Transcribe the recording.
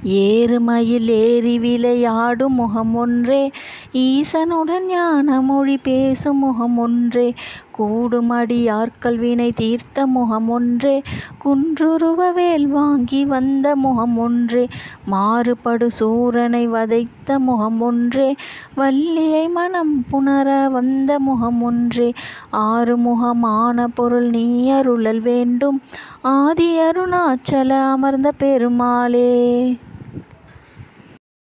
ஏறுமயில் ஏறி விளையாடும் முகம் ஒன்றே, ஈசனுடன் ஞான மொழி பேசும் முகம் ஒன்றே, கூடுமடியார்கள் வினை தீர்த்த முகம் ஒன்றே, குன்றுருவ வேல் வாங்கி வந்த முகம் ஒன்றே, மாறுபடு சூரனை வதைத்த முகம் ஒன்றே, வள்ளியை மனம் புணர வந்த முகம் ஒன்றே, ஆறுமுகமான பொருள் நீ அருளல் வேண்டும், ஆதி அருணாச்சல அமர்ந்த பெருமாளே.